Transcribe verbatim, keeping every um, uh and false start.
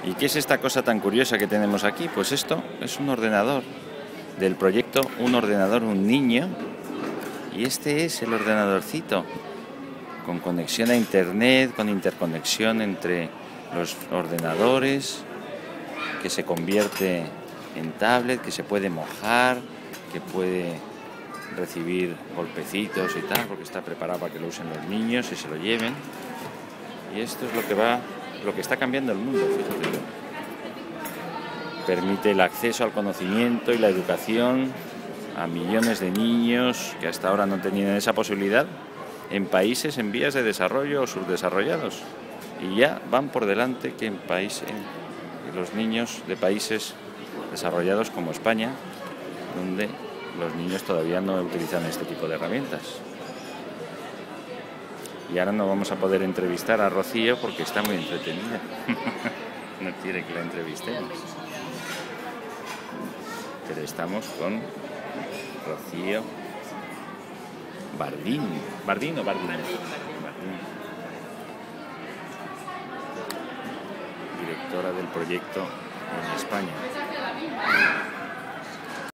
¿Y qué es esta cosa tan curiosa que tenemos aquí? Pues esto es un ordenador del proyecto Un ordenador, un niño. Y este es el ordenadorcito, con conexión a internet, con interconexión entre los ordenadores, que se convierte en tablet, que se puede mojar, que puede recibir golpecitos y tal, porque está preparado para que lo usen los niños y se lo lleven. Y esto es lo que va, lo que está cambiando el mundo, fíjate. Permite el acceso al conocimiento y la educación a millones de niños que hasta ahora no tenían esa posibilidad en países en vías de desarrollo o subdesarrollados, y ya van por delante que en países, los niños de países desarrollados como España, donde los niños todavía no utilizan este tipo de herramientas. Y ahora no vamos a poder entrevistar a Rocío porque está muy entretenida. No quiere que la entrevistemos. Pero estamos con Rocío Bardín. ¿Bardín o Bardín? Bardín. Directora del proyecto en España.